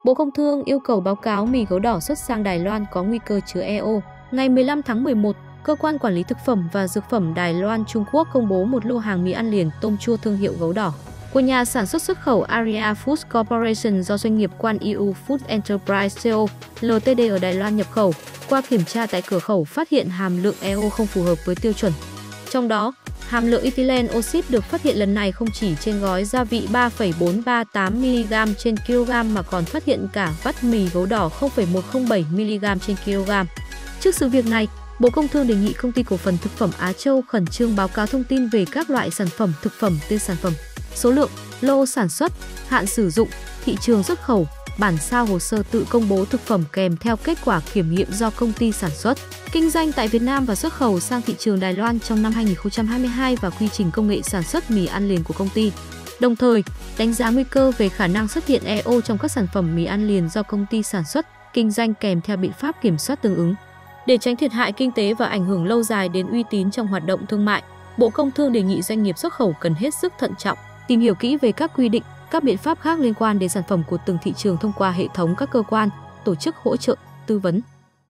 Bộ Công Thương yêu cầu báo cáo mì gấu đỏ xuất sang Đài Loan có nguy cơ chứa EO. Ngày 15 tháng 11, Cơ quan Quản lý Thực phẩm và Dược phẩm Đài Loan Trung Quốc công bố một lô hàng mì ăn liền tôm chua thương hiệu gấu đỏ của nhà sản xuất xuất khẩu Aria Foods Corporation do doanh nghiệp Quan EU Food Enterprise Co. Ltd ở Đài Loan nhập khẩu. Qua kiểm tra tại cửa khẩu phát hiện hàm lượng EO không phù hợp với tiêu chuẩn. Trong đó, hàm lượng ethylene oxide được phát hiện lần này không chỉ trên gói gia vị 3,438mg trên kg mà còn phát hiện cả vắt mì gấu đỏ 0,107mg trên kg. Trước sự việc này, Bộ Công Thương đề nghị Công ty Cổ phần Thực phẩm Á Châu khẩn trương báo cáo thông tin về các loại sản phẩm thực phẩm, tên sản phẩm, số lượng, lô sản xuất, hạn sử dụng, thị trường xuất khẩu, bản sao hồ sơ tự công bố thực phẩm kèm theo kết quả kiểm nghiệm do công ty sản xuất, kinh doanh tại Việt Nam và xuất khẩu sang thị trường Đài Loan trong năm 2022 và quy trình công nghệ sản xuất mì ăn liền của công ty. Đồng thời, đánh giá nguy cơ về khả năng xuất hiện EO trong các sản phẩm mì ăn liền do công ty sản xuất, kinh doanh kèm theo biện pháp kiểm soát tương ứng. Để tránh thiệt hại kinh tế và ảnh hưởng lâu dài đến uy tín trong hoạt động thương mại, Bộ Công Thương đề nghị doanh nghiệp xuất khẩu cần hết sức thận trọng, tìm hiểu kỹ về các quy định, các biện pháp khác liên quan đến sản phẩm của từng thị trường thông qua hệ thống các cơ quan, tổ chức hỗ trợ, tư vấn.